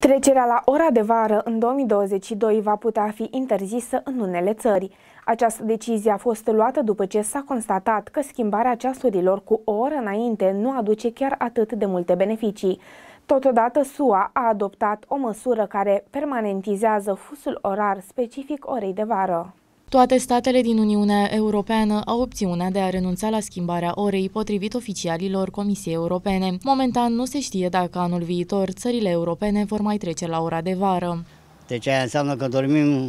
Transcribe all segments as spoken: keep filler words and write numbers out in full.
Trecerea la ora de vară în două mii douăzeci și doi va putea fi interzisă în unele țări. Această decizie a fost luată după ce s-a constatat că schimbarea ceasurilor cu o oră înainte nu aduce chiar atât de multe beneficii. Totodată, S U A a adoptat o măsură care permanentizează fusul orar specific orei de vară. Toate statele din Uniunea Europeană au opțiunea de a renunța la schimbarea orei, potrivit oficialilor Comisiei Europene. Momentan nu se știe dacă anul viitor țările europene vor mai trece la ora de vară. Deci aia înseamnă că dormim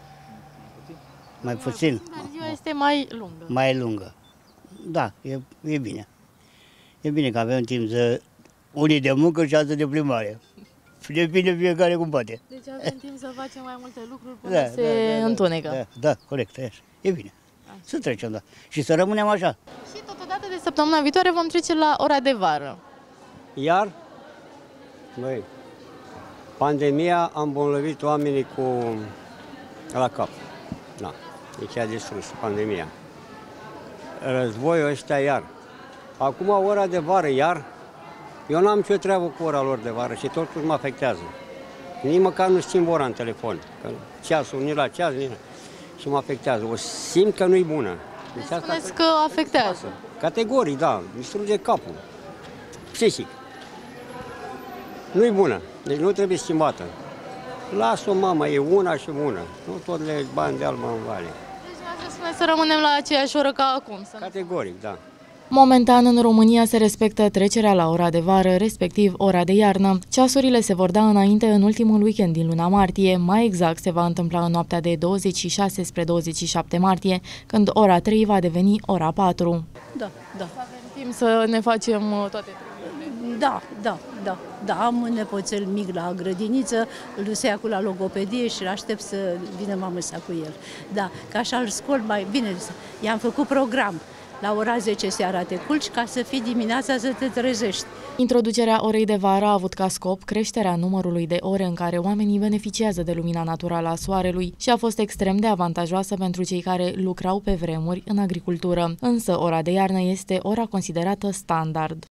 mai puțin. Dar ziua este mai lungă. Mai lungă. Da, e, e bine. E bine că avem timp de unii de muncă și alții de plimbare. Depinde fiecare cum poate. Deci avem timp să facem mai multe lucruri până Da, se da, da, întunecă. Da, da, corect, așa. E bine. Așa. Să trecem, da. Și să rămânem așa. Și totodată de săptămâna viitoare vom trece la ora de vară. Iar, băi, pandemia a îmbolnăvit oamenii cu la cap. Da, deci a distrus pandemia. Războiul ăsta iar. Acum ora de vară iar. Eu n-am nicio treabă cu ora lor de vară și totuși mă afectează. Nici măcar nu schimb ora în telefon. Că ceasul, nici la ceas, nici... și mă afectează. O simt că nu-i bună. Deci spuneți că afectează. Categoric, da. Distruge capul. Psihic. Nu-i bună. Deci nu trebuie schimbată. Las-o, mamă, e una și una. Nu tot le bani de alba în vale. Deci spuneți să rămânem la aceeași oră ca acum. Să Categoric, da. Momentan, în România se respectă trecerea la ora de vară, respectiv ora de iarnă. Ceasurile se vor da înainte în ultimul weekend din luna martie, mai exact se va întâmpla în noaptea de douăzeci și șase spre douăzeci și șapte martie, când ora trei va deveni ora patru. Da, da. Să avem timp să ne facem toate treburile. Da, da, da. Da, am un nepoțel mic la grădiniță, îl se ia cu la logopedie și aștept să vină mama sa cu el. Da, că așa îl scol mai bine. I-am făcut program. La ora zece seara te culci ca să fii dimineața să te trezești. Introducerea orei de vară a avut ca scop creșterea numărului de ore în care oamenii beneficiază de lumina naturală a soarelui și a fost extrem de avantajoasă pentru cei care lucrau pe vremuri în agricultură. Însă ora de iarnă este ora considerată standard.